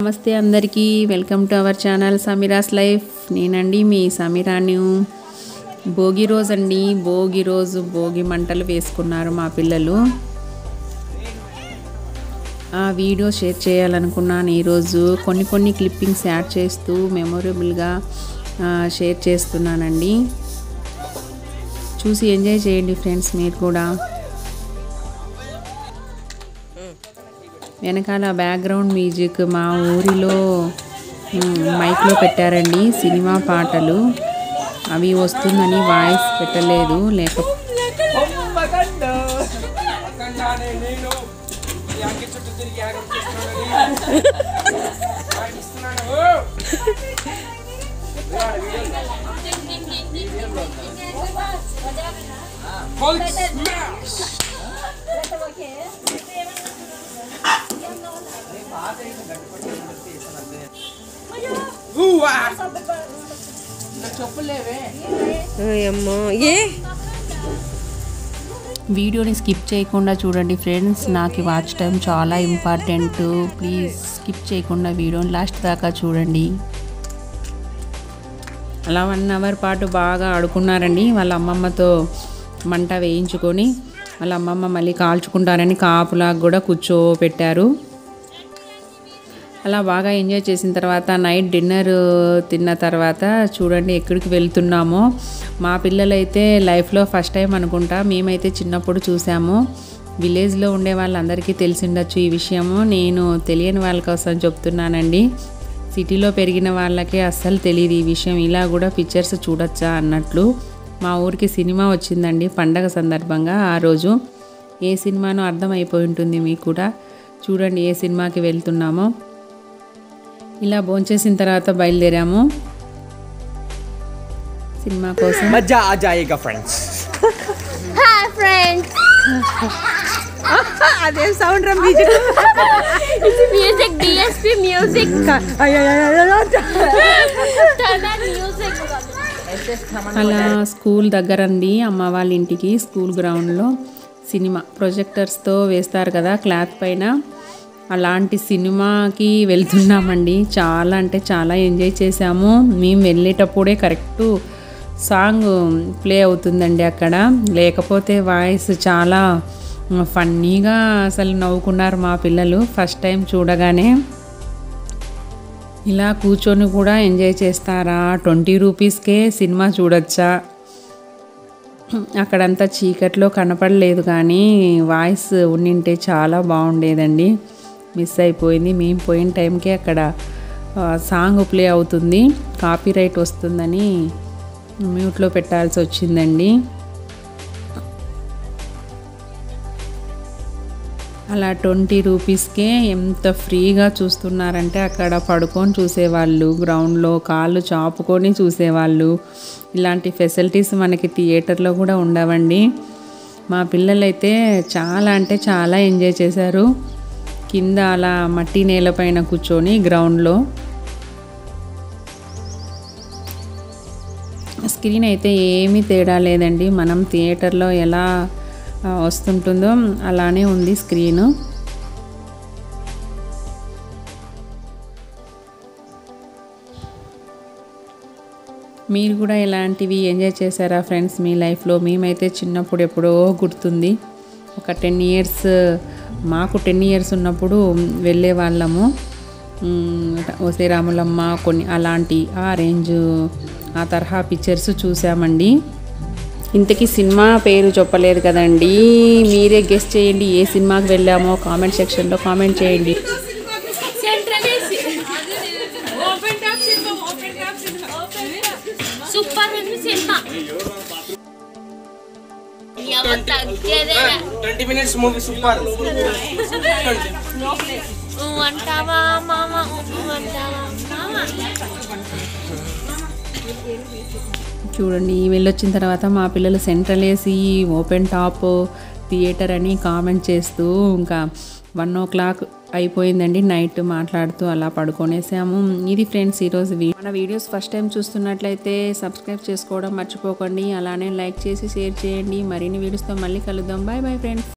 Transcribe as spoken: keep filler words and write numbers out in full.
నమస్తే అందరికీ welcome to our channel Sameera's life. నేనండి మీ సమీరాని. భోగి రోజు అండి, భోగి రోజు భోగి మంటలు వేసుకున్నారు మా పిల్లలు. ఆ వీడియో షేర్ చేయాలనుకున్నాను ఈరోజు. కొన్ని కొన్ని క్లిప్పింగ్స్ యాడ్ చేస్తూ మెమొరబుల్గా షేర్ చేస్తున్నానండి. చూసి ఎంజాయ్ చేయండి ఫ్రెండ్స్ మీరు కూడా. వెనకాల బ్యాక్గ్రౌండ్ మ్యూజిక్ మా ఊరిలో మైక్లో పెట్టారండి సినిమా పాటలు. అవి వస్తుందని వాయిస్ పెట్టలేదు. లేక వీడియోని స్కిప్ చేయకుండా చూడండి ఫ్రెండ్స్. నాకు వాచ్ టైం చాలా ఇంపార్టెంట్. ప్లీజ్ స్కిప్ చేయకుండా వీడియోని లాస్ట్ దాకా చూడండి. అలా వన్ అవర్ పాటు బాగా ఆడుకున్నారండి. వాళ్ళ అమ్మమ్మతో మంట వేయించుకొని వాళ్ళ అమ్మమ్మ మళ్ళీ కాల్చుకుంటారని కాపులాగా కూడా కూర్చోపెట్టారు. అలా బాగా ఎంజాయ్ చేసిన తర్వాత నైట్ డిన్నర్ తిన్న తర్వాత చూడండి ఎక్కడికి వెళ్తున్నామో. మా పిల్లలైతే లైఫ్లో ఫస్ట్ టైం అనుకుంటా. మేమైతే చిన్నప్పుడు చూసాము. విలేజ్లో ఉండే వాళ్ళందరికీ తెలిసిండొచ్చు ఈ విషయము. నేను తెలియని వాళ్ళ కోసం చెప్తున్నానండి. సిటీలో పెరిగిన వాళ్ళకే అస్సలు తెలియదు ఈ విషయం. ఇలా కూడా పిక్చర్స్ చూడొచ్చా అన్నట్లు. మా ఊరికి సినిమా వచ్చిందండి పండగ సందర్భంగా. ఆ రోజు ఏ సినిమానో అర్థమైపోయి ఉంటుంది మీకు కూడా. చూడండి ఏ సినిమాకి వెళ్తున్నామో. ఇలా భోంచేసిన తర్వాత బయలుదేరాము సినిమా కోసం. మజా ఆ జాయేగా ఫ్రెండ్స్. Hi friends. అదే సౌండ్ రా music. It's music DSP music. అలా స్కూల్ దగ్గర అండి అమ్మ వాళ్ళ ఇంటికి స్కూల్ గ్రౌండ్లో సినిమా ప్రొజెక్టర్స్తో వేస్తారు కదా క్లాత్ పైన. అలాంటి సినిమాకి వెళ్తున్నామండి. చాలా అంటే చాలా ఎంజాయ్ చేసాము. మేము వెళ్ళేటప్పుడే కరెక్ట్ సాంగ్ ప్లే అవుతుందండి అక్కడ. లేకపోతే వాయిస్ చాలా ఫన్నీగా అసలు నవ్వుకున్నారు మా పిల్లలు ఫస్ట్ టైం చూడగానే. ఇలా కూర్చొని కూడా ఎంజాయ్ చేస్తారా? ట్వంటీ రూపీస్కే సినిమా చూడొచ్చా? అక్కడంతా చీకట్లో కనపడలేదు కానీ వాయిస్ ఉండింటే చాలా బాగుండేదండి. మిస్ అయిపోయింది. మేము పోయిన టైంకే అక్కడ సాంగ్ ప్లే అవుతుంది. కాపీరైట్ వస్తుందని మ్యూట్లో పెట్టాల్సి వచ్చిందండి. అలా ట్వంటీ రూపీస్కే ఎంత ఫ్రీగా చూస్తున్నారంటే అక్కడ పడుకొని చూసేవాళ్ళు, గ్రౌండ్లో కాళ్ళు చాపుకొని చూసేవాళ్ళు. ఇలాంటి ఫెసిలిటీస్ మనకి థియేటర్లో కూడా ఉండవండి. మా పిల్లలైతే చాలా అంటే చాలా ఎంజాయ్ చేశారు. కింద అలా మట్టి నేలపైన కూర్చొని గ్రౌండ్లో. స్క్రీన్ అయితే ఏమీ తేడా లేదండి. మనం థియేటర్లో ఎలా వస్తుంటుందో అలానే ఉంది స్క్రీను. మీరు కూడా ఇలాంటివి ఎంజాయ్ చేశారా ఫ్రెండ్స్ మీ లైఫ్లో? మేమైతే చిన్నప్పుడు ఎప్పుడో గుర్తుంది. ఒక టెన్ ఇయర్స్ మాకు టెన్ ఇయర్స్ ఉన్నప్పుడు వెళ్ళే వాళ్ళము. ఓసే రాములమ్మ కొన్ని అలాంటి ఆ రేంజ్ ఆ తరహా పిక్చర్స్ చూసామండి. ఇంతకీ సినిమా పేరు చెప్పలేదు కదండి. మీరే గెస్ చేయండి ఏ సినిమాకి వెళ్ళామో కామెంట్ సెక్షన్లో కామెంట్ చేయండి. సూపర్ ఉంది సినిమా. Twenty minutes movie super. అంటావా మామ అంటావా మామ. చూడండి వెళ్ళొచ్చిన తర్వాత మా పిల్లలు central AC open top theatre అని కామెంట్ చేస్తూ ఇంకా వన్ ఓ క్లాక్ అయిపోయిందండి నైట్. మాట్లాడుతూ అలా పడుకొనేసాము. ఇది ఫ్రెండ్స్ ఈరోజు మన వీడియోస్ ఫస్ట్ టైం చూస్తున్నట్లయితే సబ్స్క్రైబ్ చేసుకోవడం మర్చిపోకండి. అలానే లైక్ చేసి షేర్ చేయండి. మరిన్ని వీడియోస్తో మళ్ళీ కలుద్దాం. Bye bye friends.